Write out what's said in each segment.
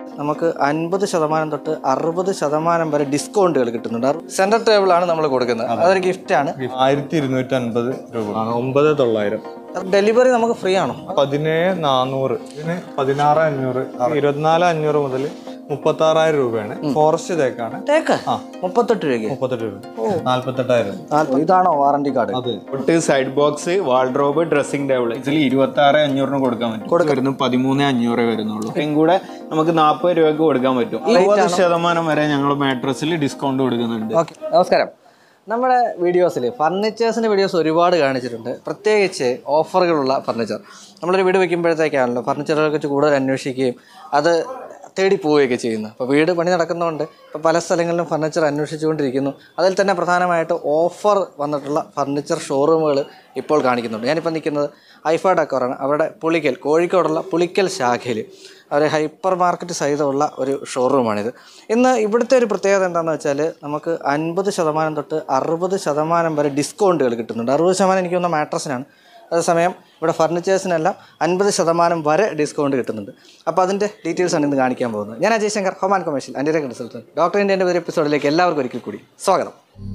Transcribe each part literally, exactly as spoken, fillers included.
നമുക്ക് അൻപത് ശതമാനം തൊട്ട് അറുപത് ശതമാനം വരെ ഡിസ്കൗണ്ടുകൾ കിട്ടുന്നുണ്ട്. സെന്റർ ടേബിൾ ആണ് നമ്മൾ കൊടുക്കുന്നത്. അതൊരു ഗിഫ്റ്റ് ആണ്. ആയിരത്തി ഇരുന്നൂറ്റി അൻപത് രൂപ, ഒമ്പത് തൊള്ളായിരം. ഡെലിവറി നമുക്ക് ഫ്രീ ആണോ? പതിനേഴ് നാനൂറ്, ഇതിന് പതിനാറ് അഞ്ഞൂറ്, ഇരുപത്തിനാല് അഞ്ഞൂറ് മുതൽ മുപ്പത്തി ആറായിരം രൂപയാണ്. ഫോറസ്റ്റ് തേക്കാണ്. തേക്ക് മുപ്പത്തെട്ട് രൂപ മുപ്പത്തെട്ട് രൂപ നാല്പത്തെട്ടായിരം. ഇതാണോ വാറണ്ടി കാർഡ്? അതെ. Side box, wardrobe, dressing table ഇതിൽ ഇരുപത്തി ആറ് അഞ്ഞൂറിന് കൊടുക്കാൻ പറ്റും. വരുന്നു പതിമൂന്ന് അഞ്ഞൂറ് വരുന്നുള്ളൂ. ഇതും കൂടെ നമുക്ക് നാൽപ്പത് രൂപയ്ക്ക് കൊടുക്കാൻ പറ്റും. അറുപത് ശതമാനം വരെ ഞങ്ങൾ മാട്രസിൽ ഡിസ്കൗണ്ട് കൊടുക്കുന്നുണ്ട്. നമസ്കാരം. നമ്മുടെ വീഡിയോസിൽ ഫർണിച്ചേഴ്സിൻ്റെ വീഡിയോസ് ഒരുപാട് കാണിച്ചിട്ടുണ്ട്, പ്രത്യേകിച്ച് ഓഫറുകളുള്ള ഫർണിച്ചർ. നമ്മളൊരു വീട് വയ്ക്കുമ്പോഴത്തേക്കാണല്ലോ ഫർണിച്ചറുകളെ കുറിച്ച് കൂടുതൽ അന്വേഷിക്കുകയും അത് തേടി പോവുകയൊക്കെ ചെയ്യുന്നത്. അപ്പോൾ വീട് പണി നടക്കുന്നതുകൊണ്ട് ഇപ്പോൾ പല സ്ഥലങ്ങളിലും ഫർണിച്ചർ അന്വേഷിച്ചുകൊണ്ടിരിക്കുന്നു. അതിൽ തന്നെ പ്രധാനമായിട്ട് ഓഫർ വന്നിട്ടുള്ള ഫർണിച്ചർ ഷോറൂമുകൾ ഇപ്പോൾ കാണിക്കുന്നുണ്ട്. ഞാനിപ്പോൾ നിൽക്കുന്നത് ഹൈഫ ഡെക്കോറാണ്. അവിടെ പുളിക്കൽ, കോഴിക്കോടുള്ള പുളിക്കൽ ശാഖയിൽ അവർ ഹൈപ്പർ മാർക്കറ്റ് സഹിതമുള്ള ഒരു ഷോറൂമാണിത്. ഇന്ന് ഇവിടുത്തെ ഒരു പ്രത്യേകത എന്താണെന്ന് വെച്ചാൽ നമുക്ക് അൻപത് ശതമാനം തൊട്ട് അറുപത് ശതമാനം വരെ ഡിസ്കൗണ്ടുകൾ കിട്ടുന്നുണ്ട്. അറുപത് ശതമാനം എനിക്ക് തോന്നുന്ന മാട്രസിനാണ്. അതേസമയം ഇവിടെ ഫർണിച്ചേഴ്സിനെല്ലാം അൻപത് ശതമാനം വരെ ഡിസ്കൗണ്ട് കിട്ടുന്നുണ്ട്. അപ്പോൾ അതിൻ്റെ ഡീറ്റെയിൽസാണ് ഇന്ന് കാണിക്കാൻ പോകുന്നത്. ഞാൻ Ajay Shankar, home and commercial and consultant. Doctor ഇന്ത്യൻ്റെ ഒരു എപ്പിസോഡിലേക്ക് എല്ലാവർക്കും ഒരിക്കൽ കൂടി സ്വാഗതം.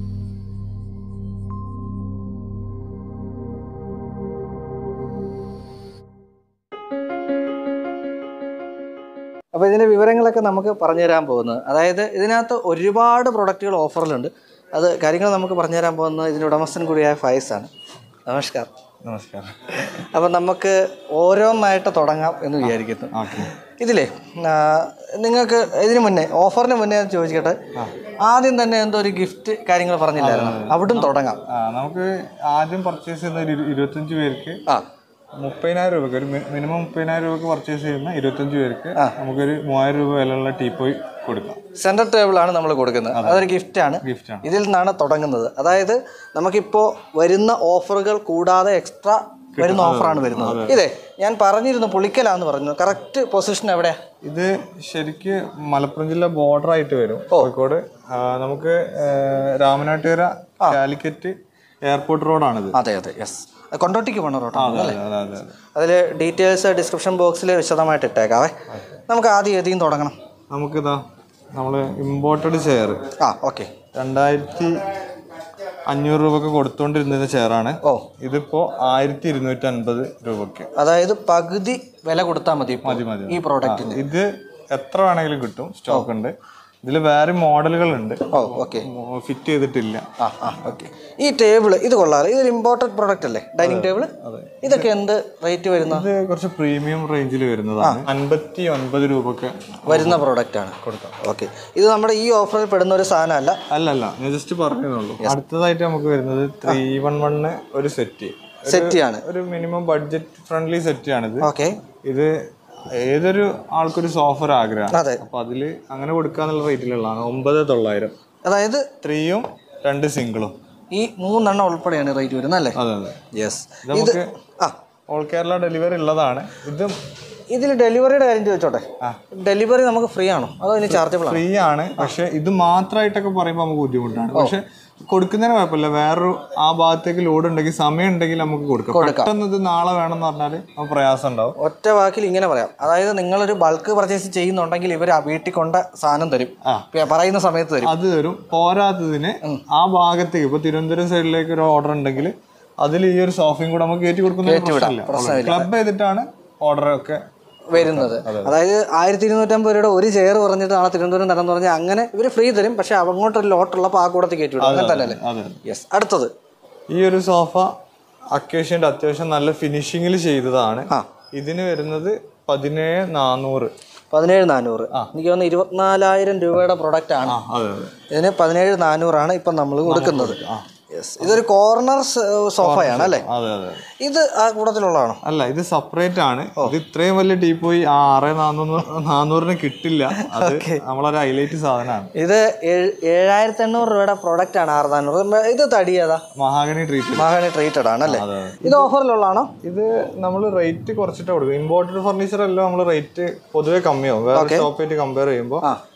അപ്പോൾ ഇതിൻ്റെ വിവരങ്ങളൊക്കെ നമുക്ക് പറഞ്ഞു തരാൻ പോകുന്നത്, അതായത് ഇതിനകത്ത് ഒരുപാട് പ്രൊഡക്റ്റുകൾ ഓഫറിലുണ്ട്. അത് കാര്യങ്ങൾ നമുക്ക് പറഞ്ഞു തരാൻ പോകുന്നത് ഇതിൻ്റെ ഉടമസ്ഥൻ കൂടിയായ ഫൈസാണ്. നമസ്കാരം. നമസ്കാരം. അപ്പം നമുക്ക് ഓരോന്നായിട്ട് തുടങ്ങാം എന്ന് വിചാരിക്കുന്നു. ഇതിലേ നിങ്ങൾക്ക് ഇതിന് മുന്നേ ഓഫറിന് മുന്നേ ചോദിക്കട്ടെ, ആദ്യം തന്നെ എന്തോ ഒരു ഗിഫ്റ്റ് കാര്യങ്ങൾ പറഞ്ഞില്ലായിരുന്നു, അവിടും തുടങ്ങാം. നമുക്ക് ആദ്യം പർച്ചേസ് ചെയ്യുന്ന ഇരുപത്തഞ്ച് പേർക്ക് ആ മുപ്പതിനായിരം രൂപക്ക്, ഒരു മിനിമം മുപ്പതിനായിരം രൂപക്ക് പർച്ചേസ് ചെയ്യുന്ന ഇരുപത്തഞ്ച് പേർക്ക് നമുക്കൊരു മൂവായിരം രൂപ വിലയുള്ള ടീപ്പോയി കൊടുക്കാം. സെന്റർ ടേബിൾ ആണ് നമ്മൾ കൊടുക്കുന്നത്. അതൊരു ഗിഫ്റ്റ് ആണ്. ഗിഫ്റ്റാണ്. ഇതിൽ നിന്നാണ് തുടങ്ങുന്നത്. അതായത് നമുക്കിപ്പോൾ വരുന്ന ഓഫറുകൾ കൂടാതെ എക്സ്ട്രാ വരുന്ന ഓഫറാണ് വരുന്നത്. ഇതേ ഞാൻ പറഞ്ഞിരുന്നു പുളിക്കലാന്ന് പറഞ്ഞു. കറക്റ്റ് പൊസിഷൻ എവിടെയാ? ഇത് ശരിക്ക് മലപ്പുറം ജില്ല ബോർഡർ ആയിട്ട് വരും. കോഴിക്കോട് നമുക്ക് രാമനാട്ടുകര കാലിക്കറ്റ് എയർപോർട്ട് റോഡാണിത്. അതെ അതെ യെസ്. കൊണ്ടോട്ടിക്ക് പോണ റോഡാണ് അല്ലേ? അതിൽ ഡീറ്റെയിൽസ് ഡിസ്ക്രിപ്ഷൻ ബോക്സിൽ വിശദമായിട്ട് ഇട്ടേക്കാവേ. നമുക്ക് ആദ്യം ഏതെങ്കിലും തുടങ്ങണം. നമുക്കിതാ നമ്മൾ ഇമ്പോർട്ടഡ് ചെയർ, ആ ഓക്കെ, രണ്ടായിരത്തി അഞ്ഞൂറ് രൂപക്ക് കൊടുത്തോണ്ടിരുന്ന ചെയറാണ്. ഓ ഇതിപ്പോ ആയിരത്തി ഇരുന്നൂറ്റി അൻപത് രൂപക്ക്, അതായത് പകുതി വില കൊടുത്താൽ മതി മതി മതി ഈ പ്രോഡക്റ്റിന്. ഇത് എത്ര വേണമെങ്കിലും കിട്ടും, സ്റ്റോക്ക് ഉണ്ട്. ഇതിൽ വേറെ മോഡലുകളുണ്ട്. ഓ ഓക്കെ, ഫിറ്റ് ചെയ്തിട്ടില്ല. ആ ആ ഓക്കെ. ഈ ടേബിൾ ഇത് കൊള്ളാറ്, ഇതൊരു ഇമ്പോർട്ടഡ് പ്രോഡക്റ്റ് അല്ലേ, ഡൈനിങ് ടേബിൾ. ഇതൊക്കെ എന്ത് റേറ്റ് വരുന്നത്? ഇത് കുറച്ച് പ്രീമിയം റേഞ്ചിൽ വരുന്നതാണ്. അൻപത്തി ഒൻപത് രൂപക്ക് വരുന്ന പ്രോഡക്റ്റ് ആണ് കൊടുക്കാം. ഓക്കെ, ഇത് നമ്മുടെ ഈ ഓഫറിൽ പെടുന്ന ഒരു സാധനം അല്ല. അല്ലല്ല, ഞാൻ ജസ്റ്റ് പറഞ്ഞതേ. അടുത്തതായിട്ട് നമുക്ക് വരുന്നത് ത്രീ വൺ വണ് ഒരു സെറ്റ് സെറ്റ് ആണ്. ഒരു മിനിമം ബഡ്ജറ്റ് ഫ്രണ്ട്ലി സെറ്റ് ആണിത്. ഓക്കെ, ഇത് ഏതൊരു ആൾക്കൊരു സോഫ ഒരു ആഗ്രഹം. അതെ, അപ്പൊ അതില് അങ്ങനെ കൊടുക്കാന്നുള്ള റേറ്റിലുള്ളതാണ്. ഒമ്പത് തൊള്ളായിരം. അതായത് ത്രീയും രണ്ട് സിംഗിളും ഈ മൂന്നെണ്ണം ഉൾപ്പെടെയാണ് റേറ്റ് വരുന്നത് അല്ലേ? അതെ അതെ യെസ്. നമുക്ക് ഓൾ കേരള ഡെലിവറി ഉള്ളതാണ്. ഇതും ഇതിൽ ഡെലിവറിയുടെ കാര്യം ചോദിച്ചോട്ടെ, ഡെലിവറി നമുക്ക് ഫ്രീ ആണോ അതോ ഇതിന് ചാർജബിൾ? ഫ്രീ ആണ്. പക്ഷെ ഇത് മാത്രമായിട്ടൊക്കെ പറയുമ്പോൾ നമുക്ക് ബുദ്ധിമുട്ടാണ്. പക്ഷെ കൊടുക്കുന്നതിന് കുഴപ്പമില്ല. വേറൊരു ആ ഭാഗത്തേക്ക് ലോഡ് ഉണ്ടെങ്കിൽ, സമയം ഉണ്ടെങ്കിൽ നമുക്ക് കൊടുക്കാം. പെട്ടെന്ന് ഇത് നാളെ വേണമെന്ന് പറഞ്ഞാൽ പ്രയാസം ഉണ്ടാവും. ഒറ്റ വാക്കിൽ ഇങ്ങനെ പറയാം, അതായത് നിങ്ങളൊരു ബൾക്ക് പർച്ചേസ് ചെയ്യുന്നുണ്ടെങ്കിൽ ഇവർ വീട്ടിൽ കൊണ്ട സാധനം തരും, പറയുന്ന സമയത്ത് തരും, അത് തരും. പോരാത്തതിന് ആ ഭാഗത്തേക്ക് ഇപ്പൊ തിരുവനന്തപുരം സൈഡിലേക്ക് ഒരു ഓർഡർ ഉണ്ടെങ്കിൽ അതിൽ ഈ ഒരു സോഫയും കൂടെ നമുക്ക് കയറ്റി കൊടുക്കുന്ന ക്ലബ് ചെയ്തിട്ടാണ് ഓർഡർ ഒക്കെ വരുന്നത്. അതായത് ആയിരത്തി ഇരുന്നൂറ്റമ്പത് രൂപയുടെ ഒരു ചെയർ പറഞ്ഞിട്ട് നാളെ തിരുവനന്തപുരം തരാന്ന് പറഞ്ഞാൽ അങ്ങനെ ഇവർ ഫ്രീ തരും. പക്ഷെ അങ്ങോട്ടൊരു ലോട്ടുള്ളപ്പോൾ ആ കൂടത്തിൽ കയറ്റി വിടും. അങ്ങനെ തന്നെ അല്ലേ? യെസ്. അടുത്തത് ഈ ഒരു സോഫ അക്കേഷ്യന്റെ അത്യാവശ്യം നല്ല ഫിനിഷിങ്ങിൽ ചെയ്തതാണ്. ഇതിന് വരുന്നത് പതിനേഴ് നാനൂറ്. പതിനേഴ് നാനൂറ് എനിക്ക് തോന്നുന്നു ഇരുപത്തിനാലായിരം രൂപയുടെ പ്രൊഡക്റ്റ് ആണ്. ഇതിന് പതിനേഴ് നാനൂറാണ് ഇപ്പം നമ്മൾ കൊടുക്കുന്നത്. യെസ്. ഇതൊരു കോർണർ സോഫയാണ് അല്ലേ? അതെ അതെ. ഇത് ആ കൂട്ടത്തിലുള്ളതാണോ? അല്ല, ഇത് സെപ്പറേറ്റ് ആണ്. ഇത് ഇത്രയും വലിയ ടീപ്പോയി ആ ആറ് നാനൂറ് നാനൂറിന് കിട്ടില്ല. അത് നമ്മളൊരു ഹൈലൈറ്റ് സാധനമാണ്. ഇത് ഏഴായിരത്തി എണ്ണൂറ് രൂപയുടെ പ്രൊഡക്റ്റ് ആണ്. ആറ് നാനൂറ്. ഇത് തടിയതാ? Mahogany treated. മഹാഗണി ട്രീറ്റഡ് ആണ് അല്ലേ? ഇത് ഓഫറിലുള്ളതാണോ? ഇത് നമ്മൾ റേറ്റ് കുറച്ചിട്ട് കൊടുക്കും. ഇമ്പോർട്ടഡ് ഫർണിച്ചർ എല്ലാം നമ്മൾ റേറ്റ് പൊതുവെ കമ്മിയാവും വേറെ ഷോപ്പായിട്ട് കമ്പയർ ചെയ്യുമ്പോൾ.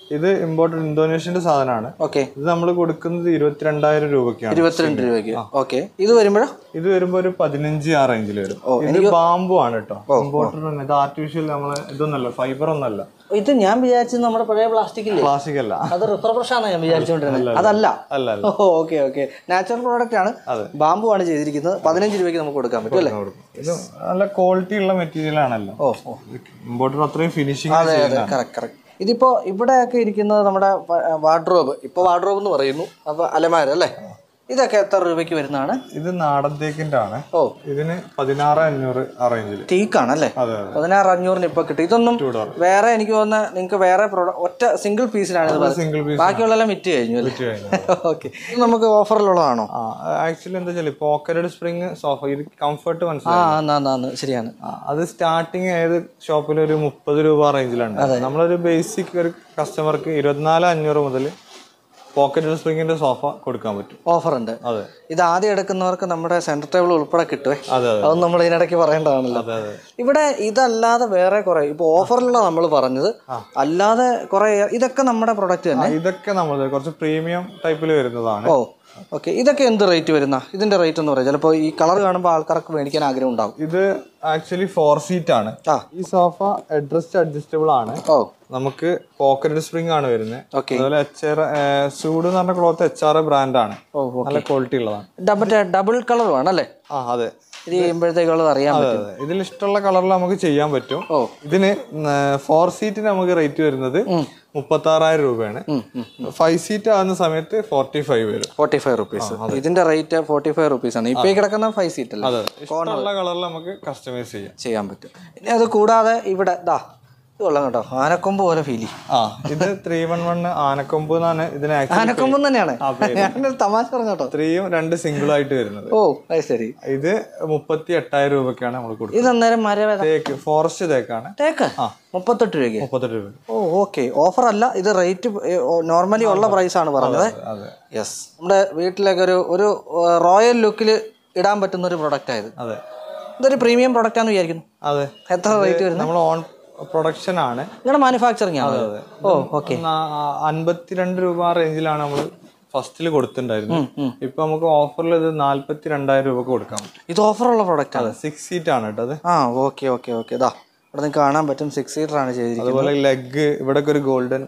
ഇത് ഇമ്പോർട്ടഡ് ഇന്തോനേഷ്യന്റെ സാധനമാണ്. ഓക്കെ. ഇത് നമ്മൾ കൊടുക്കുന്നത് ഇരുപത്തിരണ്ടായിരം രൂപയ്ക്കാണ്. ഇരുപത്തിരണ്ട് രൂപയ്ക്ക്. ഓക്കെ. ഇത് വരുമ്പോഴോ? ഇത് വരുമ്പോ ഒരു പതിനഞ്ച് ആ റേഞ്ചിൽ വരും. ഇത് ബാമ്പു ആണ് കേട്ടോ. ഇമ്പോർട്ടഡ്. ഇത് ആർട്ടിഫിഷ്യൽ നമ്മളെ ഇതൊന്നല്ല, ഫൈബർ ഒന്നല്ല. ഇത് ഞാൻ വിചാരിച്ചത് നമ്മുടെ പഴയ പ്ലാസ്റ്റിക് ഇല്ലേ? പ്ലാസ്റ്റിക് അല്ല, അത് റിഫർബ്രഷ് ആണ് ഞാൻ വിചാരിച്ചുകൊണ്ടിരുന്നത്. അതല്ല. അല്ല. Okay okay. നാച്ചുറൽ പ്രോഡക്റ്റ് ആണ്, ബാമ്പു ആണ് ചെയ്തിരിക്കുന്നത്. പതിനഞ്ച് രൂപയ്ക്ക് നമുക്ക് കൊടുക്കാൻ പറ്റും അല്ലേ? ഇത് നല്ല ക്വാളിറ്റി ഉള്ള മെറ്റീരിയൽ ആണല്ലോ. ഓ, ഇമ്പോർട്ടഡ് അത്രയും ഫിനിഷിംഗ്. അതെ അതെ, കറക്റ്റ് കറക്റ്റ്. ഇതിപ്പോ ഇവിടെയൊക്കെ ഇരിക്കുന്നത് നമ്മുടെ വാർഡ്രോബ്, ഇപ്പൊ വാർഡ്രോബ് എന്ന് പറയുന്നു. അപ്പൊ അലമാര അല്ലേ? ഇതൊക്കെ എത്ര രൂപയ്ക്ക് വരുന്നതാണ്? ഇത് നാടൻ തേക്കിന്റെ ആണ്. ഓ, ഇതിന് പതിനാറ് അഞ്ഞൂറ് ആ റേഞ്ചിൽ. ടീക്കാണല്ലേ? പതിനാറ് അഞ്ഞൂറിന് ഇപ്പൊ കിട്ടും. ഇതൊന്നും വേറെ എനിക്ക് തോന്നുന്ന നിങ്ങൾക്ക് വേറെ ഒറ്റ സിംഗിൾ പീസിലാണ് ഇത്. സിംഗിൾ പീസ്, ബാക്കിയുള്ള വിറ്റ് കഴിഞ്ഞു. ഓക്കെ. ഇത് നമുക്ക് ഓഫറിലുള്ളതാണോ? ആക്ച്വലി എന്താ വെച്ചാൽ പോക്കറ്റഡ് സ്പ്രിംഗ് സോഫ, ഇത് കംഫർട്ട് മനസ്സിലായി. ശരിയാണ്. അത് സ്റ്റാർട്ടിങ് ഏത് ഷോപ്പിൽ ഒരു മുപ്പത് രൂപ റേഞ്ചിലാണ്. നമ്മളൊരു ബേസിക് ഒരു കസ്റ്റമർക്ക് ഇരുപത്തിനാല് അഞ്ഞൂറ് മുതൽ പോക്കറ്റ് സ്പ്രിങ്ങിന്റെ സോഫ കൊടുക്കാൻ പറ്റും. ഓഫർ ഉണ്ട്. അതെ. ഇത് ആദ്യം എടുക്കുന്നവർക്ക് നമ്മുടെ സെന്റർ ടേബിൾ ഉൾപ്പെടെ കിട്ടുവേ. അതൊന്നും നമ്മൾ ഇതിനിടയ്ക്ക് പറയേണ്ടതാണല്ലോ. ഇവിടെ ഇതല്ലാതെ വേറെ കുറെ ഇപ്പൊ ഓഫറിലുള്ള നമ്മൾ പറഞ്ഞത് അല്ലാതെ കുറെ ഇതൊക്കെ നമ്മുടെ പ്രൊഡക്റ്റ് തന്നെ. ഇതൊക്കെ നമ്മൾ കുറച്ച് പ്രീമിയം ടൈപ്പിൽ വരുന്നതാണ്. ഓ, ഓക്കെ. ഇതൊക്കെ എന്ത് റേറ്റ് വരുന്ന? ഇതിന്റെ റേറ്റ് എന്ന് പറയാം. ചിലപ്പോൾ ഈ കളർ കാണുമ്പോൾ ആൾക്കാർക്ക് മേടിക്കാൻ ആഗ്രഹം ഉണ്ടാവും. ഇത് ആക്ച്വലി ഫോർ സീറ്റ് ആണ്. ഈ സോഫ ഹെഡ്റസ്റ്റ് അഡ്ജസ്റ്റബിൾ ആണ്. ഓ, നമുക്ക് പോക്കറ്റ് സ്പ്രിംഗ് ആണ് വരുന്നത്. അതുപോലെ എച്ച് ആർ സൂഡ് എന്ന് പറഞ്ഞ ക്ലോത്ത് എച്ച് ആർ ബ്രാൻഡാണ്. നല്ല ക്വാളിറ്റി ഉള്ളതാണ്. ഡബിൾ കളർ വേണം അല്ലേ? ആ, അതെ. ഇത് ചെയ്യുമ്പോഴത്തേക്കുള്ളത് അറിയാൻ പറ്റും. ഇതിൽ ഇഷ്ടമുള്ള കളറിൽ നമുക്ക് ചെയ്യാൻ പറ്റും. ഓ, ഇതിന് ഫോർ സീറ്റിന് നമുക്ക് റേറ്റ് വരുന്നത് മുപ്പത്തി ആറായിരം രൂപയാണ്. ഫൈവ് സീറ്റ് ആകുന്ന സമയത്ത് ഫോർട്ടി ഫൈവ് വരും. Forty five rupees. ഇതിന്റെ റേറ്റ് ഫോർട്ടി ഫൈവ് റുപ്പീസ് ആണ്. ഇപ്പൊ കിടക്കുന്ന ഫൈവ് സീറ്റ് അല്ലേ? അതെ. ഇഷ്ടമുള്ള കളറിൽ നമുക്ക് കസ്റ്റമൈസ് ചെയ്യാം ചെയ്യാൻ പറ്റും. ഇനി അത് കൂടാതെ ഇവിടെ ദാ കൊള്ളാം കേട്ടോ, ആനക്കൊമ്പ് പോലെ ഫീൽ ചെയ്യും. ആ, ഇത് ത്രീ വൺ വൺ ആനക്കൊമ്പ് എന്നാണ് ഇതിന്. ആനക്കൊമ്പ് തന്നെയാണ്. തമാശ പറഞ്ഞോട്ടോ. ത്രീയും രണ്ട് സിംഗിൾ ആയിട്ട് വരുന്നത്. ഓ, ശരി. ഇത് മുപ്പത്തി എട്ടായിരം രൂപയ്ക്കാണ് നമ്മൾ കൊടുക്കുന്നത്. ഇത് അന്നേരം മരം തേക്ക്, ഫോറസ്റ്റ് തേക്കാണ്. തേക്ക് മുപ്പത്തെട്ട് രൂപയ്ക്ക്. മുപ്പത്തെട്ട് രൂപ. ഓ, ഓക്കെ. ഓഫർ അല്ല, ഇത് റേറ്റ് നോർമലി ഉള്ള പ്രൈസ് ആണ് പറഞ്ഞത്. യെസ്. നമ്മുടെ വീട്ടിലൊക്കെ ഒരു ഒരു റോയൽ ലുക്കിൽ ഇടാൻ പറ്റുന്ന ഒരു പ്രൊഡക്റ്റ് ആയത്. അതെ. ഇതൊരു പ്രീമിയം പ്രൊഡക്റ്റ് ആണെന്ന് വിചാരിക്കുന്നു. അതെ. എത്ര റേറ്റ് വരുന്നത്? നമ്മൾ ഓൺ പ്രൊഡക്ഷൻ ആണ്, നിങ്ങളുടെ മാനുഫാക്ചറിങ് ആണ്. ഓ, ഓക്കെ. അൻപത്തിരണ്ട് രൂപ റേഞ്ചിലാണ് നമ്മൾ ഫസ്റ്റിൽ കൊടുത്തിട്ടുണ്ടായിരുന്നു. ഇപ്പൊ നമുക്ക് ഓഫറിൽ ഇത് നാല്പത്തി രണ്ടായിരം രൂപക്ക് കൊടുക്കാൻ പറ്റും. ഇത് ഓഫറുള്ള പ്രൊഡക്റ്റ് ആണ്. സിക്സ് സീറ്റ് ആണ് കേട്ടോ അത്. ആ, ഓക്കെ ഓക്കെ ഓക്കെ. ഇതാ ഇവിടെ നിങ്ങൾക്ക് കാണാൻ പറ്റും, സിക്സ് സീറ്റർ ആണ് ചെയ്തിരിക്കുന്നത്. അതുപോലെ ലെഗ് ഇവിടെ ഒരു ഗോൾഡൻ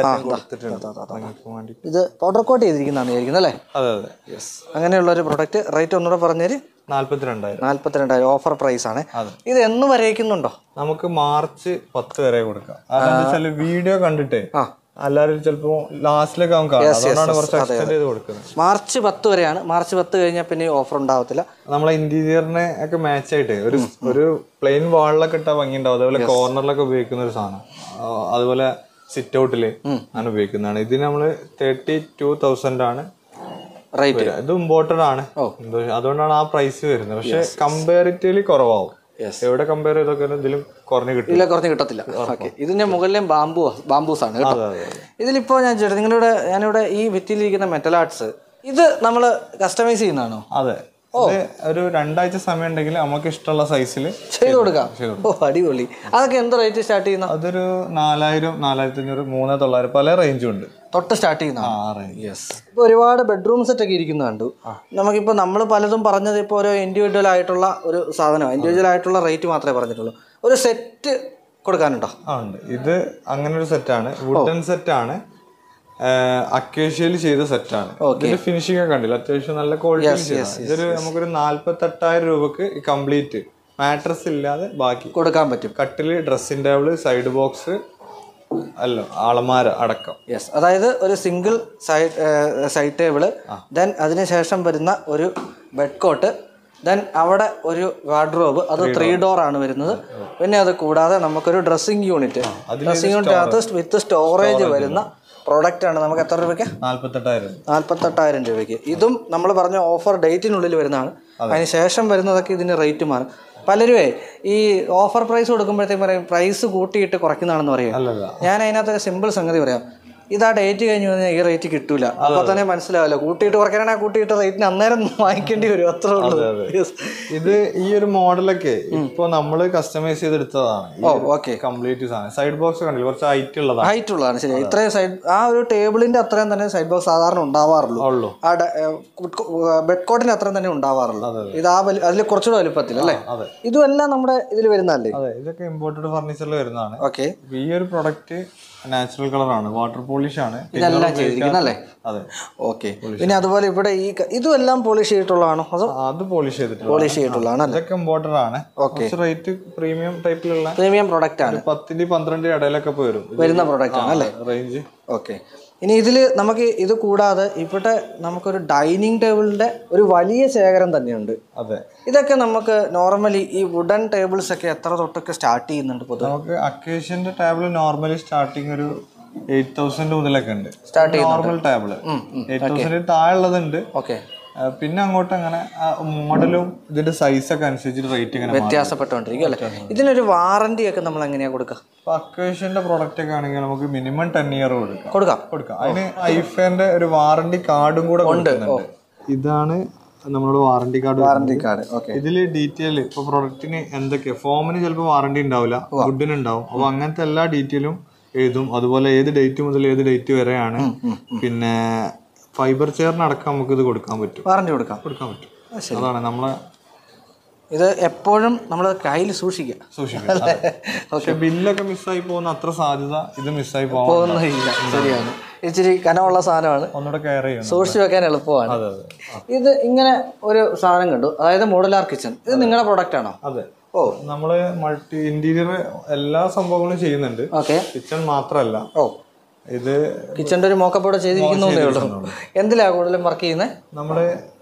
കൊടുത്തിട്ടുണ്ട്. ഇത് പൗഡർ കോട്ട് ചെയ്തിരിക്കുന്നതാണ് വിചാരിക്കുന്നത് അല്ലേ? അതെ അതെ. യെസ്. അങ്ങനെയുള്ള ഒരു പ്രൊഡക്റ്റ്. റേറ്റ് ഒന്നുകൂടെ പറഞ്ഞേര്. നാല്പത്തിരണ്ടായിരം. നാല്പത്തിരണ്ടായിരം ഓഫർ പ്രൈസ് ആണ്. ഇത് എന്ന് വരയ്ക്കുന്നുണ്ടോ? നമുക്ക് മാർച്ച് പത്ത് വരെ കൊടുക്കാം. അതെന്താ വീഡിയോ കണ്ടിട്ടേ എല്ലാവരും ചിലപ്പോ ലാസ്റ്റിലേക്ക് ആവും കാണാം. അതുകൊണ്ടാണ് കുറച്ച് എക്സ്റ്റെൻഡ് ചെയ്ത് കൊടുക്കുന്നത്. മാർച്ച് പത്ത് വരെയാണ്. മാർച്ച് പത്ത് കഴിഞ്ഞാൽ പിന്നെ ഓഫർ ഉണ്ടാവത്തില്ല. നമ്മളെ ഇന്റീരിയറിനെ ഒക്കെ മാച്ച് ആയിട്ട് ഒരു ഒരു പ്ലെയിൻ വാളിലൊക്കെ ഇട്ടാൽ ഭംഗി ഉണ്ടാവും. അതേപോലെ കോർണറിലൊക്കെ ഉപയോഗിക്കുന്ന ഒരു സാധനം. അതുപോലെ സിറ്റ് ഔട്ടില് ആണ് ഉപയോഗിക്കുന്നതാണ്. ഇതിന് നമ്മള് തേർട്ടി ടു തൗസൻഡ് ആണ് റേറ്റ്. ഇത് ഇമ്പോർട്ടഡ് ആണ്, അതുകൊണ്ടാണ് ആ പ്രൈസ് വരുന്നത്. പക്ഷെ കമ്പാരിറ്റീവ്ലി കുറവാകും. എവിടെ കമ്പയർ ചെയ്തൊക്കെ ഇതിലും കുറഞ്ഞ് കിട്ടില്ല. കുറഞ്ഞ് കിട്ടത്തില്ല. ഓക്കെ. ഇതിന്റെ മുകളിലും ബാംബു ബാംബൂസ് ആണ് കേട്ടോ. ഇതിലിപ്പോ ഞാൻ ചേട്ടാ നിങ്ങളുടെ ഞാനിവിടെ ഈ ഭിത്തിയിലിരിക്കുന്ന മെറ്റൽ ആർട്സ് ഇത് നമ്മൾ കസ്റ്റമൈസ് ചെയ്യുന്നതാണോ? അതെ. ഒരു രണ്ടാഴ്ച സമയം ഉണ്ടെങ്കിൽ നമുക്ക് ഇഷ്ടമുള്ള സൈസിൽ ചെയ്ത് കൊടുക്കാം. ഓ, അടിപൊളി. അതൊക്കെ എന്ത് റേറ്റ് സ്റ്റാർട്ട് ചെയ്യുന്ന? അതൊരു നാലായിരം നാലായിരത്തി അഞ്ഞൂറ് മൂന്ന് തൊള്ളായിരം പല റേഞ്ചും ഉണ്ട് തൊട്ട് സ്റ്റാർട്ട് ചെയ്യുന്ന. യെസ്. ഇപ്പൊ ഒരുപാട് ബെഡ്റൂം സെറ്റ് ഒക്കെ ഇരിക്കുന്ന കണ്ടു. നമുക്കിപ്പോ നമ്മൾ പലതും പറഞ്ഞത് ഇപ്പോൾ ഒരു ഇൻഡിവിജ്വൽ ആയിട്ടുള്ള ഒരു സാധനം, ഇൻഡിവിജ്വൽ ആയിട്ടുള്ള റേറ്റ് മാത്രമേ പറഞ്ഞിട്ടുള്ളൂ. ഒരു സെറ്റ് കൊടുക്കാനുണ്ടോ? ആ, ഉണ്ട്. ഇത് അങ്ങനെ ഒരു സെറ്റാണ്, വുഡൻ സെറ്റാണ്, അക്വേഷ്യയിൽ ചെയ്ത സെറ്റാണ്. ഇതിന്റെ ഫിനിഷിംഗ് ഒക്കെ കണ്ടില്ല, അത്യാവശ്യം നല്ല ക്വാളിറ്റി. ഇതൊരു നമുക്കൊരു നാല്പത്തി എട്ടായിരം രൂപക്ക് കംപ്ലീറ്റ് മാട്രസ് ഇല്ലാതെ ബാക്കി കൊടുക്കാൻ പറ്റും. കട്ടില്, ഡ്രസ്സിംഗ് ടേബിള്, സൈഡ് ബോക്സ്, അല്ല അളമാര അടക്കം. യെസ്. അതായത് ഒരു single side side table, then അതിനുശേഷം വരുന്ന ഒരു ബെഡ് കോട്ട്, ദെൻ അവിടെ ഒരു വാർഡ്രോബ്, അത് ത്രീ ഡോർ ആണ് വരുന്നത്. പിന്നെ അത് കൂടാതെ നമുക്കൊരു dressing unit, dressing unit with storage വരുന്ന പ്രോഡക്റ്റ് ആണ്. നമുക്ക് എത്ര രൂപയ്ക്ക്? നാല്പത്തെട്ടായിരം. നാല്പത്തെട്ടായിരം രൂപയ്ക്ക്. ഇതും നമ്മൾ പറഞ്ഞ ഓഫർ ഡേറ്റിനുള്ളിൽ വരുന്നതാണ്. അതിന് ശേഷം വരുന്നതൊക്കെ ഇതിന് റേറ്റ് മാറും. പലരുമേ ഈ ഓഫർ പ്രൈസ് കൊടുക്കുമ്പോഴത്തേക്കും പറയും പ്രൈസ് കൂട്ടിയിട്ട് കുറയ്ക്കുന്നതാണെന്ന് പറയും. ഞാൻ അതിനകത്ത് സിമ്പിൾ സംഗതി പറയാം. ഇതാ ഡേറ്റ് കഴിഞ്ഞ് കഴിഞ്ഞാൽ ഈ റേറ്റ് കിട്ടൂല. അപ്പൊ തന്നെ മനസ്സിലാവല്ലോ, കൂട്ടിയിട്ട് കുറയ്ക്കാനാണെങ്കിൽ കൂട്ടിയിട്ട് റേറ്റിന് അന്നേരം വാങ്ങിക്കേണ്ടി വരും, അത്രേ ഉള്ളൂ. ഇത് ഈ ഒരു മോഡലൊക്കെ ഇപ്പൊ നമ്മള് കസ്റ്റമൈസ് ചെയ്തെടുത്തതാണ്. ഓക്കെ, കംപ്ലീറ്റ് സാധനം. സൈഡ് ബോക്സ് കണ്ടില്ല, കുറച്ച് ഹൈറ്റ് ഉള്ളതാണ്. ഹൈറ്റ് ഉള്ളതാണ്, ശരി. ഇത്രയും സൈഡ്, ആ ഒരു ടേബിളിന്റെ അത്രയും തന്നെ സൈഡ് ബോക്സ് സാധാരണ ഉണ്ടാവാറുള്ളൂ. ആ ബെഡ് കോട്ടിന് അത്രയും തന്നെ ഉണ്ടാവാറുള്ളൂ. ഇത് ആ അതിൽ കുറച്ചുകൂടെ വലുപ്പത്തിൽ അല്ലേ? ഇതുമെല്ലാം നമ്മുടെ ഇതിൽ വരുന്നതല്ലേ? അതെ, ഇതൊക്കെ ഇമ്പോർട്ടഡ് ഫർണിച്ചറിൽ വരുന്നതാണ്. ഓക്കെ, ഈ ഒരു പ്രൊഡക്റ്റ് നാച്ചുറൽ കളറാണ്, വാട്ടർ പോളിഷ് ആണ് ഇതെല്ലാം ചെയ്തിരിക്കുന്നല്ലേ? അതെ, ഓക്കെ. പിന്നെ അതുപോലെ ഇവിടെ ഈ ഇതുമെല്ലാം പോളിഷ് ചെയ്തിട്ടുള്ളതാണോ? അതോ അത് പോളിഷ് ചെയ്തിട്ടുള്ള പോളിഷ് ചെയ്തിട്ടുള്ളതാണ്. ഇതൊക്കെ ഇമ്പോർട്ടഡ് ആണ്. റേറ്റ് പ്രീമിയം ടൈപ്പിലുള്ള പ്രീമിയം പ്രൊഡക്റ്റ് ആണ്. പത്തിന്റെ പന്ത്രണ്ട് ഇടയിലൊക്കെ വരും വരുന്ന പ്രൊഡക്റ്റ് ആണ് അല്ലേ? റേഞ്ച്. ഓക്കെ. ഇനി ഇതിൽ നമുക്ക് ഇത് കൂടാതെ ഇവിടെ നമുക്കൊരു ഡൈനിങ് ടേബിളിന്റെ ഒരു വലിയ ശേഖരം തന്നെയുണ്ട്. അതെ, ഇതൊക്കെ നമുക്ക് നോർമലി ഈ വുഡൻ ടേബിൾസ് ഒക്കെ എത്ര തൊട്ടൊക്കെ സ്റ്റാർട്ട് ചെയ്യുന്നുണ്ട്? പൊതുവെ നമുക്ക് അക്കേഷ്യന്റെ ടേബിൾ നോർമലി സ്റ്റാർട്ടിങ് ഒരു എയ്റ്റ് തൗസൻഡ് മുതലൊക്കെ ഉണ്ട് സ്റ്റാർട്ട് ചെയ്യുന്നത്. നോർമൽ ടേബിൾ എയ്റ്റ് തൗസൻഡ് താഴെയുള്ളതുണ്ട്. ഓക്കെ. പിന്നെ അങ്ങോട്ട് അങ്ങനെ മോഡലും ഇതിന്റെ സൈസൊക്കെ അനുസരിച്ച് റേറ്റ് ഇങ്ങനെ വ്യത്യാസപ്പെട്ടുകൊണ്ടിരിക്കും അല്ലേ? ഇതിനൊരു വാറന്റി ഒക്കെ നമ്മൾ എങ്ങനെയാ കൊടുക്കുക? അക്കേഷ്യന്റെ പ്രൊഡക്റ്റ് ഒക്കെ ആണെങ്കിൽ നമുക്ക് മിനിമം ടെൻ ഇയർ കൊടുക്കാം കൊടുക്കാം കൊടുക്കാം അതിന് ഐഫേന്റെ ഒരു വാറന്റി കാർഡും കൂടെ ഉണ്ട്. ഇതാണ് നമ്മളോട് warranty card. Warranty card. Okay. ഇതില് ഡീറ്റെയിൽ ഇപ്പൊ പ്രൊഡക്റ്റിന് എന്തൊക്കെയാ, ഫോമിന് ചിലപ്പോൾ വാറന്റി ഉണ്ടാവില്ല, വുഡിന് ഉണ്ടാവും. അപ്പൊ അങ്ങനത്തെ എല്ലാ ഡീറ്റെയിലും എഴുതും. അതുപോലെ ഏത് ഡേറ്റ് മുതൽ ഏത് ഡേറ്റ് വരെയാണ്. പിന്നെ ഫൈബർ ചെയറിനടക്കം നമുക്ക് ഇത് കൊടുക്കാൻ പറ്റും, വാറന്റി കൊടുക്കാം കൊടുക്കാൻ പറ്റും. അതാണ് നമ്മളെ ഇത് എപ്പോഴും നമ്മൾ കയ്യിൽ സൂക്ഷിക്കുക സൂക്ഷിക്കുക പക്ഷെ ബില്ലൊക്കെ മിസ്സായി പോകുന്ന അത്ര സാധ്യത ഇത് മിസ്സായി പോകുന്നില്ല. ശരിയാണ്, ഇച്ചിരി കനമുള്ള സാധനമാണ്, ഒന്നുകൂടെ കെയർ ചെയ്യണം, സൂക്ഷിച്ച് വെക്കാൻ എളുപ്പമാണ്. ഇത് ഇങ്ങനെ ഒരു സാധനം കണ്ടു, അതായത് മോഡുലാർ കിച്ചൺ. ഇത് നിങ്ങളുടെ പ്രൊഡക്റ്റ് ആണോ? അതെ. ഓ, നമ്മള് മൾട്ടി ഇന്റീരിയർ എല്ലാ സംഭവങ്ങളും ചെയ്യുന്നുണ്ട്. ഓക്കെ, കിച്ചൺ മാത്രമല്ല. ഓ, ഇത് കിച്ചന്റെ ഒരു മോക്കപ്പോടെ ചെയ്തിരിക്കുന്നേ ഉള്ളൂ. എന്തിലാ കൂടുതലും വർക്ക് ചെയ്യുന്നത്? നമ്മള്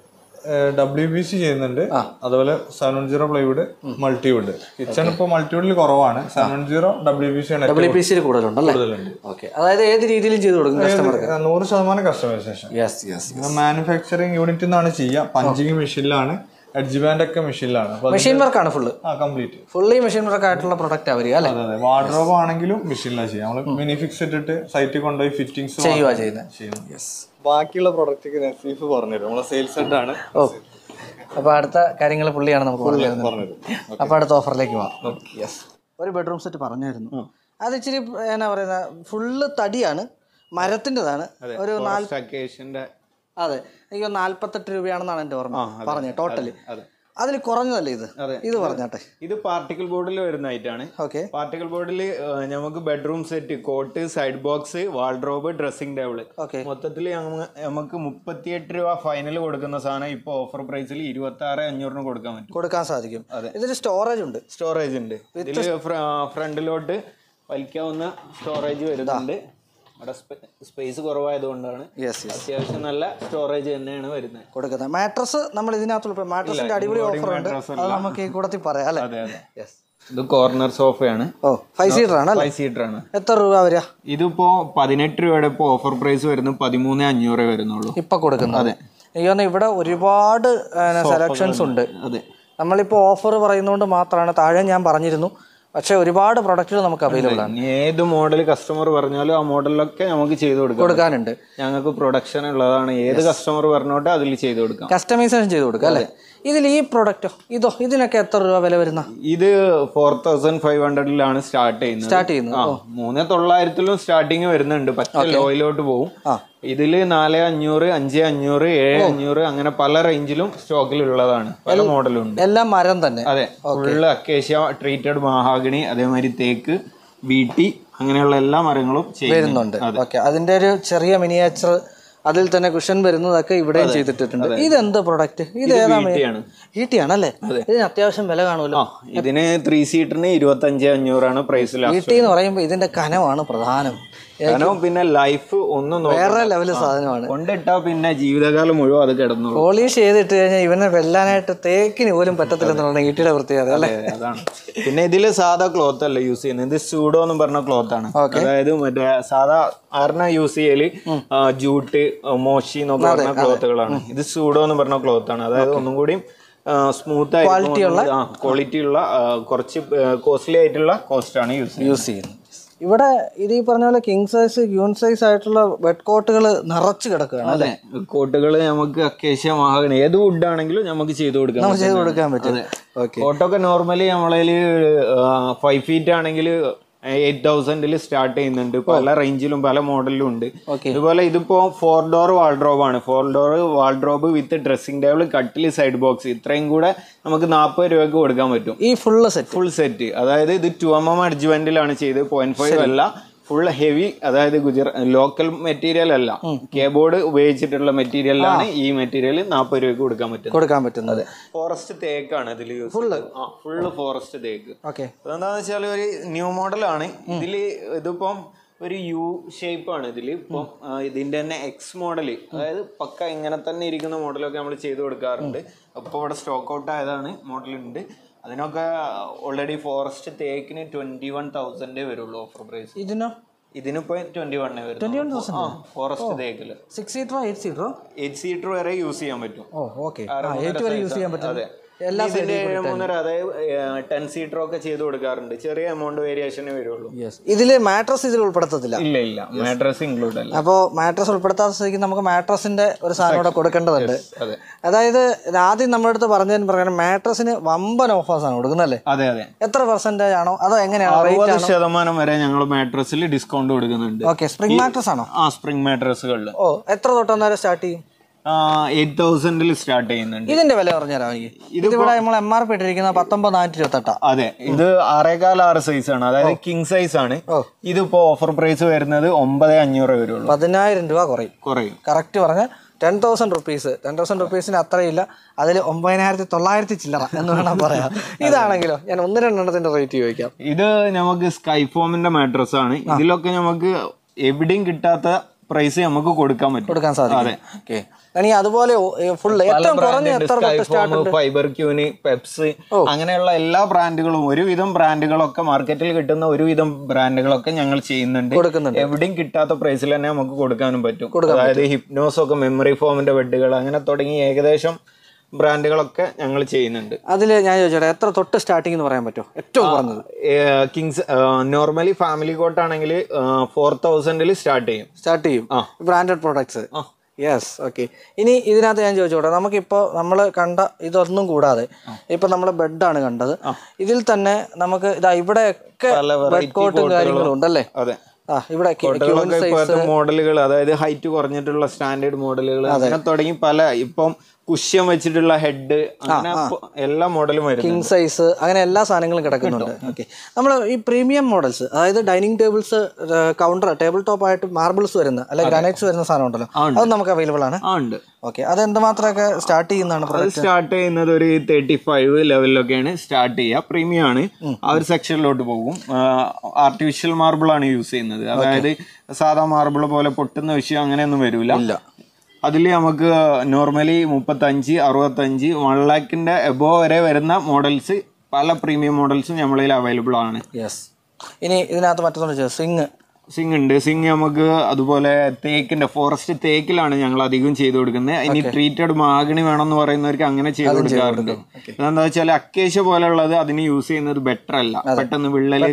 ഡബ്ല്യു ബി സി ചെയ്യുന്നുണ്ട്, അതുപോലെ seven one zero plywood, multiwood. Kitchen ഇപ്പോൾ മൾട്ടിവുഡിൽ കുറവാണ്, seven one zero W B C W B സിയിൽ കൂടുതലുണ്ട്. ഓക്കെ, അതായത് ഏത് രീതിയിലും ചെയ്ത് കൊടുക്കും കസ്റ്റമർക്ക്? നൂറ് ശതമാനം കസ്റ്റമൈസേഷൻ. മാനുഫാക്ചറിങ് യൂണിറ്റിൽ നിന്നാണ് ചെയ്യുക. പഞ്ചിങ് മെഷീനിലാണ്, എഡ്ജ് ബാൻഡ് ഒക്കെ മെഷീനിലാണ്. മെഷീൻ വർക്കാണ് full complete fully machine work ആയിട്ടുള്ള പ്രൊഡക്റ്റ് അവർ അല്ലേ? അതെ, വാർഡ്രോബ് ആണെങ്കിലും മെഷീനിലാണ് ചെയ്യുക. നമ്മൾ മിനി ഫിക്സ് ഇട്ടിട്ട് സൈറ്റിൽ കൊണ്ടുപോയി ഫിറ്റിംഗ്സ് ചെയ്യുക ചെയ്യുന്നത്. ബാക്കിയുള്ള പ്രൊഡക്റ്റ് നസീഫ് പറഞ്ഞുതരും, നമ്മളെ സെയിൽസ് ഹെഡ് ആണ്. ഓ, അപ്പൊ അടുത്ത കാര്യങ്ങൾ പുള്ളിയാണ് നമുക്ക് പറഞ്ഞത്. അപ്പൊ അടുത്ത ഓഫറിലേക്ക് പോവാം. യെസ്, ഒരു ബെഡ്റൂം സെറ്റ് പറഞ്ഞായിരുന്നു. അത് ഇച്ചിരി എന്നാ പറയുന്ന ഫുള്ള് തടിയാണ്, മരത്തിൻ്റെതാണ്. ഒരു നാല് അതെ, എനിക്ക് നാല്പത്തെട്ട് രൂപയാണെന്നാണ് എൻ്റെ ഓർമ്മ പറഞ്ഞത് ടോട്ടല്. അതിൽ കുറഞ്ഞതല്ലേ ഇത്? ഇത് പറഞ്ഞാട്ടെ. ഇത് പാർട്ടിക്കിൾ ബോർഡിൽ വരുന്ന ഐറ്റാണ്. ഓക്കെ, പാർട്ടിക്കിൾ ബോർഡിൽ നമുക്ക് bedroom set, cot, side box, wardrobe, dressing table, മൊത്തത്തിൽ നമുക്ക് മുപ്പത്തിയെട്ട് രൂപ ഫൈനൽ കൊടുക്കുന്ന സാധനം ഇപ്പൊ ഓഫർ പ്രൈസിൽ ഇരുപത്തി ആറ് അഞ്ഞൂറിന് കൊടുക്കാൻ പറ്റും, കൊടുക്കാൻ സാധിക്കും. ഇതിൽ സ്റ്റോറേജ് ഉണ്ട്, സ്റ്റോറേജ് ഉണ്ട്. ഇതിൽ ഫ്രണ്ടിലോട്ട് വലിക്കാവുന്ന സ്റ്റോറേജ് വരുന്നുണ്ട്. അവിടെ സ്പേസ് കുറവായതുകൊണ്ടാണ് അത്യാവശ്യം നല്ല സ്റ്റോറേജ് തന്നെയാണ് വരുന്നത് കൊടുക്കുന്നത്. മാട്രസ് നമ്മൾ ഇതിനകത്തുള്ള മാട്രസിന്റെ അടിപൊളി ഓഫർ ഉണ്ട്, അത് നമുക്ക് ഈ കൂടത്തിൽ പറയാം അല്ലേ? ഇത് കോർണർ സോഫയാണ്. ഓ, ഫൈവ് സീറ്റർ ആണ്. ഫൈവ് സീറ്റർ ആണ്. എത്ര രൂപ വരിക? ഇതിപ്പോ പതിനെട്ട് രൂപയുടെ ഇപ്പൊ ഓഫർ പ്രൈസ് വരുന്നത് പതിമൂന്ന് അഞ്ഞൂറേ വരുന്നുള്ളൂ ഇപ്പൊ കൊടുക്കുന്നത്. അതെ, എനിക്ക് തോന്നുന്നു ഇവിടെ ഒരുപാട് സെലക്ഷൻസ് ഉണ്ട്. അതെ, നമ്മളിപ്പോ ഓഫർ പറയുന്നതുകൊണ്ട് മാത്രമാണ്. താഴെ ഞാൻ പറഞ്ഞിരുന്നു, പക്ഷെ ഒരുപാട് പ്രൊഡക്റ്റുകൾ നമുക്ക് അവൈലബിൾ ആണ്. ഏത് മോഡൽ കസ്റ്റമർ പറഞ്ഞാലും ആ മോഡലിലൊക്കെ നമുക്ക് ചെയ്ത് കൊടുക്കാനുണ്ട്. ഞങ്ങൾക്ക് പ്രൊഡക്ഷൻ ഉള്ളതാണ്. ഏത് കസ്റ്റമർ പറഞ്ഞോട്ടെ അതിൽ ചെയ്ത് കൊടുക്കാം, കസ്റ്റമൈസേഷൻ ചെയ്ത് കൊടുക്കാം അല്ലേ? ഇതിൽ ഈ പ്രൊഡക്റ്റോ ഇതോ ഇതിനൊക്കെ എത്ര രൂപ വില വരുന്ന? ഇത് ഫോർ തൗസൻഡ് ഫൈവ് ഹൺഡ്രഡിലാണ് സ്റ്റാർട്ട് ചെയ്യുന്നത്. സ്റ്റാർട്ട് ചെയ്യുന്നത് മൂന്ന് തൊള്ളായിരത്തിലും സ്റ്റാർട്ടിങ് വരുന്നുണ്ട്. പച്ച ലോയിലോട്ട് പോകും. ഇതില് നാല് അഞ്ഞൂറ്, അഞ്ച് അഞ്ഞൂറ്, ഏഴ് അഞ്ഞൂറ് അങ്ങനെ പല റേഞ്ചിലും സ്റ്റോക്കിൽ ഉള്ളതാണ്. പല മോഡലും ഉണ്ട്. എല്ലാം മരം തന്നെ. അതെ, ഫുള്ള് അക്കേഷ്യ, ട്രീറ്റഡ് മഹാഗണി, അതേമാതിരി തേക്ക്, ബീട്ടി, അങ്ങനെയുള്ള എല്ലാ മരങ്ങളും വരുന്നുണ്ട്. ഓക്കെ, അതിന്റെ ഒരു ചെറിയ മിനിയേച്ചർ, അതിൽ തന്നെ കുഷൻ വരുന്നതൊക്കെ ഇവിടെയും ചെയ്തിട്ടുണ്ട്. ഇതെന്ത് പ്രൊഡക്റ്റ്? ഇത് ഏതാണ്? ഈട്ടിയാണല്ലേ? ഇതിന് അത്യാവശ്യം വില കാണുമല്ലോ. ഇതിന് ത്രീ സീറ്ററിന് ഇരുപത്തി അഞ്ച് അഞ്ഞൂറാണ് പ്രൈസ്. ഈട്ടി എന്ന് പറയുമ്പോൾ ഇതിന്റെ കനമാണ് പ്രധാനം. കനവും പിന്നെ ലൈഫ് ഒന്നും വേറെ ലെവല് സാധനമാണ്. കൊണ്ടിട്ടാ പിന്നെ ജീവിതകാലം മുഴുവൻ അത് കിടന്നു. പോളിഷ് ചെയ്തിട്ട് കഴിഞ്ഞാൽ ഇവനെ വെല്ലാനായിട്ട് തേക്കിന് പോലും പറ്റത്തില്ലെന്നുള്ള ഈട്ടിയുടെ പ്രത്യേകത അല്ലേ? അതാണ്. പിന്നെ ഇതില് സാധാ ക്ലോത്ത് അല്ല യൂസ് ചെയ്യുന്നത്. ഇത് സ്യൂഡോ എന്ന് പറഞ്ഞ ക്ലോത്ത് ആണ്. അതായത് മറ്റേ സാധാ ആറിന യൂസ് ചെയ്യല് ജൂട്ട്, മോഷി എന്നൊക്കെ പറഞ്ഞ ക്ലോത്തുകളാണ്. ഇത് സ്യൂഡോ എന്ന് പറഞ്ഞ ക്ലോത്ത് ആണ്. അതായത് ഒന്നും കൂടി സ്മൂത്ത് ആയിട്ടുള്ള ക്വാളിറ്റി ഉള്ള കുറച്ച് കോസ്റ്റ്ലി ആയിട്ടുള്ള കോസ്റ്റ് ആണ് യൂസ് യൂസ് ചെയ്യുന്നത്. ഇവിടെ ഇത് ഈ പറഞ്ഞ പോലെ കിങ് സൈസ് ക്യൂൺ സൈസ് ആയിട്ടുള്ള ബെഡ് കോട്ടുകൾ നിറച്ച് കിടക്കുകയാണ് അല്ലേ? കോട്ടുകൾ നമുക്ക് അക്കേഷ്യ മഹാഗണി ഏത് വുഡ് ആണെങ്കിലും നമുക്ക് ചെയ്ത് കൊടുക്കാം ചെയ്ത് കൊടുക്കാൻ പറ്റും. കോട്ടൊക്കെ നോർമലി നമ്മളതിൽ ഫൈവ് ഫീറ്റ് ആണെങ്കിൽ എയ്റ്റ് തൗസൻഡിൽ സ്റ്റാർട്ട് ചെയ്യുന്നുണ്ട്. പല റേഞ്ചിലും പല മോഡലിലും ഉണ്ട്. ഇതുപോലെ ഇതിപ്പോ ഫോർ ഡോർ വാൾഡ്രോബ് ആണ്. Four door wardrobe with dressing table, കട്ടിൽ, സൈഡ് ബോക്സ് ഇത്രയും കൂടെ നമുക്ക് നാൽപ്പത് രൂപയ്ക്ക് കൊടുക്കാൻ പറ്റും. ഈ ഫുള്ള് സെറ്റ് ഫുൾ സെറ്റ് അതായത് ഇത് ടു എം എം അഡ്ജ്മെന്റിലാണ് ചെയ്ത്, പോയിന്റ് ഫൈവ് അല്ല, ഫുൾ ഹെവി. അതായത് ഗുജറാത്ത് ലോക്കൽ മെറ്റീരിയൽ അല്ല, കേബോർഡ് ഉപയോഗിച്ചിട്ടുള്ള മെറ്റീരിയലാണ്. ഈ മെറ്റീരിയൽ നാൽപ്പത് രൂപയ്ക്ക് കൊടുക്കാൻ പറ്റും കൊടുക്കാൻ പറ്റുന്നത് ഫോറസ്റ്റ് തേക്കാണ് ഇതിൽ ഫുള്ള് ഫുള്ള് ഫോറസ്റ്റ് തേക്ക്. ഓക്കെ, അതെന്താന്ന് വെച്ചാൽ ഒരു ന്യൂ മോഡലാണ് ഇതില്. ഇതിപ്പം ഒരു യു ഷേപ്പ് ആണ് ഇതിൽ. ഇപ്പം ഇതിന്റെ തന്നെ എക്സ് മോഡല്, അതായത് പക്ക ഇങ്ങനെ തന്നെ ഇരിക്കുന്ന മോഡലൊക്കെ നമ്മൾ ചെയ്ത് കൊടുക്കാറുണ്ട്. അപ്പോൾ ഇവിടെ സ്റ്റോക്ക് ഔട്ട് ആയതാണ്, മോഡലുണ്ട്. അതിനൊക്കെ ഓൾറെഡി ഫോറസ്റ്റ് തേക്കിന് ട്വന്റി വൺ തൗസൻഡേ വരുള്ളൂ ഓഫർ പ്രൈസ്. ഇതിനോ ഇതിനിപ്പോ ട്വന്റി വണ്ണേ വരും ഫോറസ്റ്റ് തേക്കില്. സിക്സ് സീറ്ററോ എയ്റ്റ് സീറ്ററോ എയ്റ്റ് സീറ്റർ വരെ യൂസ് ചെയ്യാൻ പറ്റും. യൂസ് ചെയ്യാൻ പറ്റും. അതെ, മൂന്നര അതായത് ടെൻ സീറ്റർ ഒക്കെ ചെയ്ത് കൊടുക്കാറുണ്ട്. ചെറിയ എമൗണ്ട് വേരിയേഷനേ വരുള്ളൂ. ഇതില് മാട്രസ് ഇതിൽ ഉൾപ്പെടുത്തത്തില്ല. ഇല്ല ഇല്ല, മാട്രസ് ഇൻക്ലൂഡ് അല്ല. അപ്പോൾ മാട്രസ് ഉൾപ്പെടുത്താത്ത സ്ഥിതിക്ക് നമുക്ക് മാട്രസിന്റെ ഒരു സാധനം കൂടെ കൊടുക്കേണ്ടതുണ്ട്. അതായത് ആദ്യം നമ്മുടെ അടുത്ത് പറഞ്ഞതിന് പ്രകാരം മാട്രസിന് വമ്പൻ ഓഫേഴ്സ് ആണ് കൊടുക്കുന്നല്ലേ? അതെ അതെ. എത്ര പെർസെന്റേജ് ആണോ അതോ എങ്ങനെയാണ്? അറുപത് ശതമാനം വരെ ഞങ്ങൾ മാട്രസിൽ ഡിസ്കൗണ്ട് കൊടുക്കുന്നുണ്ട്. ഓക്കെ, സ്പ്രിംഗ് മാട്രസ് ആണോ? ആ, സ്പ്രിംഗ് മാട്രസുകളിൽ. ഓ, എത്ര തൊട്ടന്നേരം സ്റ്റാർട്ട് ചെയ്യും? എയ്റ്റ് തൗസൻഡിൽ സ്റ്റാർട്ട് ചെയ്യുന്നുണ്ട്. ഇതിന്റെ വില പറഞ്ഞുതരാം എനിക്ക്. ഇതിവിടെ നമ്മൾ എം ആർ പി ഇട്ടിരിക്കുന്ന പത്തൊമ്പത് നാനൂറ്റി ഇരുപത്തി എട്ടാ. അതെ, ഇത് ആറേകാൽ ആറ് സൈസ് ആണ്, അതായത് കിങ് സൈസ് ആണ്. ഇതിപ്പോ ഓഫർ പ്രൈസ് വരുന്നത് ഒമ്പത് അഞ്ഞൂറ് വരുള്ളൂ. പതിനായിരം രൂപ കുറയും കുറയും കറക്റ്റ് പറഞ്ഞാൽ ten thousand rupees ten thousand റുപ്പീസിന് അത്രയില്ല. അതിൽ ഒമ്പതിനായിരത്തി തൊള്ളായിരത്തി ചില്ലറ എന്ന് വേണം പറയാം. ഇതാണെങ്കിലോ ഞാൻ ഒന്ന് രണ്ടെണ്ണത്തിന്റെ റേറ്റ് ചോദിക്കാം. ഇത് നമുക്ക് സ്കൈഫോമിന്റെ മാട്രസ് ആണ്. ഇതിലൊക്കെ നമുക്ക് എവിടെയും കിട്ടാത്ത പ്രൈസ് നമുക്ക് കൊടുക്കാൻ പറ്റും കൊടുക്കാൻ സാധിക്കും. അതുപോലെ ഫൈബർ ക്യൂന്, പെപ്സ്, അങ്ങനെയുള്ള എല്ലാ ബ്രാൻഡുകളും, ഒരുവിധം ബ്രാൻഡുകളൊക്കെ മാർക്കറ്റിൽ കിട്ടുന്ന ഒരുവിധം ബ്രാൻഡുകളൊക്കെ ഞങ്ങൾ ചെയ്യുന്നുണ്ട്. എവിടെയും കിട്ടാത്ത പ്രൈസിൽ തന്നെ നമുക്ക് കൊടുക്കാനും പറ്റും. അതായത് ഹിപ്നോസ് ഒക്കെ, മെമ്മറി ഫോമിന്റെ ബെഡുകൾ, അങ്ങനെ തുടങ്ങി ഏകദേശം ബ്രാൻഡുകളൊക്കെ ഞങ്ങൾ ചെയ്യുന്നുണ്ട്. അതിൽ ഞാൻ ചോദിച്ചോട്ടെ, എത്ര തൊട്ട് സ്റ്റാർട്ടിംഗ് എന്ന് പറയാൻ പറ്റുമോ? ഏറ്റവും കുറഞ്ഞത് കിങ്സ് നോർമലി ഫാമിലി കോട്ട് ആണെങ്കിൽ ഫോർ തൗസൻഡിൽ സ്റ്റാർട്ട് ചെയ്യും സ്റ്റാർട്ട് ചെയ്യും ബ്രാൻഡഡ് പ്രോഡക്ട്സ്. Yes, okay. ഇനി ഇതിനകത്ത് ഞാൻ ചോദിച്ചോട്ടെ, നമുക്കിപ്പോൾ നമ്മൾ കണ്ട ഇതൊന്നും കൂടാതെ ഇപ്പൊ നമ്മൾ ബെഡാണ് കണ്ടത്, ഇതിൽ തന്നെ നമുക്ക് ഇതാ ഇവിടെയൊക്കെ ബെഡ് കോട്ടും കാര്യങ്ങളും ഉണ്ടല്ലേ? അതെ, ഇവിടെ മോഡലുകൾ, അതായത് ഹൈറ്റ് കുറഞ്ഞിട്ടുള്ള സ്റ്റാൻഡേർഡ് മോഡലുകൾ, അങ്ങനെ തുടങ്ങി പല, ഇപ്പം കുഷ്യൻ വെച്ചിട്ടുള്ള ഹെഡ്, അങ്ങനെ എല്ലാ മോഡലും വരും. കിങ് സൈസ്, അങ്ങനെ എല്ലാ സാധനങ്ങളും കിടക്കുന്നുണ്ട്. ഓക്കെ, നമ്മൾ ഈ പ്രീമിയം മോഡൽസ്, അതായത് dining tables, counter, table top ആയിട്ട് മാർബിൾസ് വരുന്ന അല്ലെ ഗ്രാനൈറ്റ്സ് വരുന്ന സാധനം ഉണ്ടല്ലോ, അത് നമുക്ക് അവൈലബിൾ ആണ്. ഓക്കെ, അത് എന്തുമാത്രമൊക്കെ സ്റ്റാർട്ട് ചെയ്യുന്നതാണ്? സ്റ്റാർട്ട് ചെയ്യുന്നത് ഒരു തേർട്ടി ഫൈവ് ലെവലിലൊക്കെയാണ് സ്റ്റാർട്ട് ചെയ്യുക. പ്രീമിയം ആണ്. ആ ഒരു സെക്ഷനിലോട്ട് പോകും. ആർട്ടിഫിഷ്യൽ മാർബിൾ ആണ് യൂസ് ചെയ്യുന്നത്. അതായത് സാധാ മാർബിൾ പോലെ പൊട്ടുന്ന വിഷയം അങ്ങനെയൊന്നും വരില്ല. അതിൽ നമുക്ക് നോർമലി മുപ്പത്തഞ്ച്, അറുപത്തഞ്ച്, വൺ ലാക്കിന്റെ എബോ വരെ വരുന്ന മോഡൽസ്, പല പ്രീമിയം മോഡൽസും നമ്മളിൽ അവൈലബിൾ ആണ്. യെസ്. ഇനി ഇതിനകത്ത് മറ്റൊന്ന് സിങ് സിങ് ഉണ്ട്. സിങ് നമുക്ക് അതുപോലെ തേക്കിന്റെ, ഫോറസ്റ്റ് തേക്കിലാണ് ഞങ്ങൾ അധികം ചെയ്ത് കൊടുക്കുന്നത്. ഇനി ട്രീറ്റഡ് മഹാഗണി വേണമെന്ന് പറയുന്നവർക്ക് അങ്ങനെ ചെയ്ത് കൊടുക്കാറുണ്ട്. എന്താ വെച്ചാൽ അക്കേഷ്യ പോലെയുള്ളത് അതിന് യൂസ് ചെയ്യുന്നത് ബെറ്റർ അല്ല, പെട്ടെന്ന് വിള്ളല്.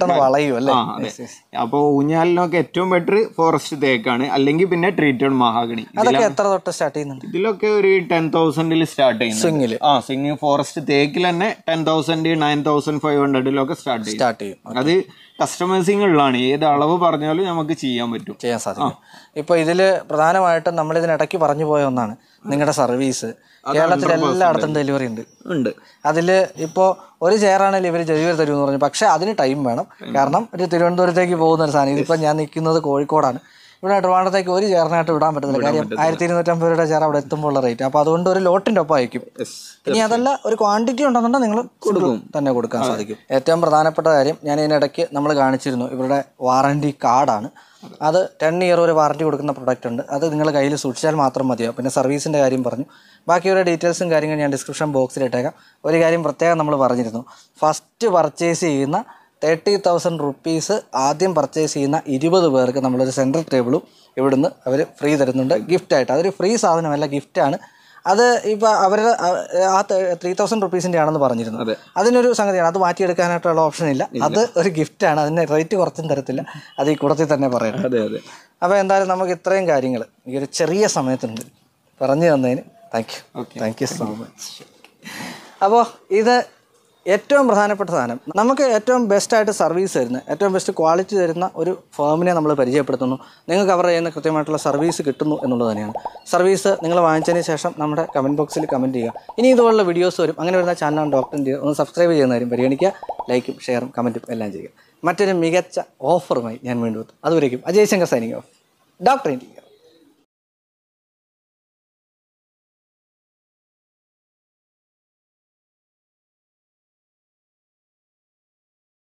അപ്പൊ ഊഞ്ഞാലിനൊക്കെ ഏറ്റവും ബെറ്റർ ഫോറസ്റ്റ് തേക്കാണ്, അല്ലെങ്കിൽ പിന്നെ ട്രീറ്റഡ് മഹാഗണി. ഇതിലൊക്കെ ഒരു ടെൻ തൗസൻഡിൽ സ്റ്റാർട്ട് ചെയ്യുന്നത്. ആ, സിങ് ഫോറസ്റ്റ് തേക്കിൽ തന്നെ ten thousand, nine thousand five ഹൺഡ്രഡിലൊക്കെ സ്റ്റാർട്ട് ചെയ്യും. അത് കസ്റ്റമൈസിങ്ങുള്ളതാണ്. ഏത് അളവ് പറഞ്ഞാലും നമുക്ക് ചെയ്യാൻ പറ്റും, ചെയ്യാൻ സാധിക്കും. ഇപ്പൊ ഇതില് പ്രധാനമായിട്ടും നമ്മൾ ഇതിനിടയ്ക്ക് പറഞ്ഞു പോയ ഒന്നാണ് നിങ്ങളുടെ സർവീസ്. കേരളത്തിൽ എല്ലായിടത്തും ഡെലിവറി ഉണ്ട് ഉണ്ട് അതില് ഇപ്പോ ഒരു ചെയറാണെങ്കിൽ ഇവർ ഡെലിവറി തരുമെന്ന് പറഞ്ഞു. പക്ഷെ അതിന് ടൈം വേണം. കാരണം ഒരു തിരുവനന്തപുരത്തേക്ക് പോകുന്ന ഒരു സാധനം. ഇതിപ്പോ ഞാൻ നിൽക്കുന്നത് കോഴിക്കോടാണ്. ഇവിടെ ട്രിവാൻഡ്രത്തേക്ക് ഒരു ചെയറിനായിട്ട് വിടാൻ പറ്റുന്നില്ല. കാര്യം ആയിരത്തി ഇരുന്നൂറ്റമ്പത് രൂപയുടെ ചെയർ അവിടെ എത്തുമ്പോൾ ഉള്ള റേറ്റ്. അപ്പോൾ അതുകൊണ്ട് ഒരു ലോട്ടിൻ്റെ ഒപ്പം അയക്കും. ഇനി അതല്ല, ഒരു ക്വാണ്ടിറ്റി ഉണ്ടെന്നുണ്ടെങ്കിൽ നിങ്ങൾ കൊടുക്കും തന്നെ കൊടുക്കാൻ സാധിക്കും. ഏറ്റവും പ്രധാനപ്പെട്ട കാര്യം, ഞാൻ ഇതിനിടയ്ക്ക് നമ്മൾ കാണിച്ചിരുന്നു, ഇവരുടെ വാറണ്ടി കാർഡാണ്. അത് ടെൻ ഇയർ ഒരു വാറണ്ടി കൊടുക്കുന്ന പ്രൊഡക്റ്റ് ഉണ്ട്. അത് നിങ്ങൾ കയ്യിൽ സൂക്ഷിച്ചാൽ മാത്രം മതിയാവും. പിന്നെ സർവീസിൻ്റെ കാര്യം പറഞ്ഞു. ബാക്കിയുള്ള ഡീറ്റെയിൽസും കാര്യങ്ങളും ഞാൻ ഡിസ്ക്രിപ്ഷൻ ബോക്സിൽ ഇട്ടേക്കാം. ഒരു കാര്യം പ്രത്യേകം നമ്മൾ പറഞ്ഞിരുന്നു, ഫസ്റ്റ് പർച്ചേസ് ചെയ്യുന്ന തേർട്ടി തൗസൻഡ് റുപ്പീസ് ആദ്യം പർച്ചേസ് ചെയ്യുന്ന ഇരുപത് പേർക്ക് നമ്മളൊരു സെൻട്രൽ ടേബിളും ഇവിടുന്ന് അവർ ഫ്രീ തരുന്നുണ്ട് ഗിഫ്റ്റായിട്ട്. അതൊരു ഫ്രീ സാധനമല്ല, ഗിഫ്റ്റാണ്. അത് ഇപ്പോൾ അവരുടെ ആ ത്രീ തൗസൻഡ് റുപ്പീസിൻ്റെ ആണെന്ന് പറഞ്ഞിരുന്നു. അതിനൊരു സംഗതിയാണ്, അത് മാറ്റിയെടുക്കാനായിട്ടുള്ള ഓപ്ഷൻ ഇല്ല. അത് ഒരു ഗിഫ്റ്റാണ്, അതിന് റേറ്റ് കുറച്ചും തരത്തില്ല, അത് ഈ കൂടത്തിൽ തന്നെ പറയണം. അതെ അതെ. അപ്പോൾ എന്തായാലും നമുക്ക് ഇത്രയും കാര്യങ്ങൾ ഈ ഒരു ചെറിയ സമയത്തുണ്ട് പറഞ്ഞു തന്നതിന് thank you. Thank you so much. അപ്പോൾ ഇത് ഏറ്റവും പ്രധാനപ്പെട്ട സാധനം, നമുക്ക് ഏറ്റവും ബെസ്റ്റായിട്ട് സർവീസ് തരുന്ന, ഏറ്റവും ബെസ്റ്റ് ക്വാളിറ്റി തരുന്ന ഒരു ഫേമിനെ നമ്മൾ പരിചയപ്പെടുത്തുന്നു. നിങ്ങൾക്ക് അവർ ചെയ്യുന്ന കൃത്യമായിട്ടുള്ള സർവീസ് കിട്ടുന്നു എന്നുള്ളത് തന്നെയാണ്. സർവീസ് നിങ്ങൾ വാങ്ങിച്ചതിന് ശേഷം നമ്മുടെ കമൻറ്റ് ബോക്സിൽ കമൻറ്റ് ചെയ്യുക. ഇനി ഇതുപോലുള്ള വീഡിയോസ് വരും, അങ്ങനെ വരുന്ന ചാനൽ ഡോക്ടറിൻ്റെ ഒന്ന് സബ്സ്ക്രൈബ് ചെയ്യുന്ന കാര്യം പരിഗണിക്കുക. ലൈക്കും ഷെയറും കമൻറ്റും എല്ലാം ചെയ്യുക. മറ്റൊരു മികച്ച ഓഫറുമായി ഞാൻ വീണ്ടും എത്തും. അതുവരേക്കും Ajay Shankar signing off, doctor India.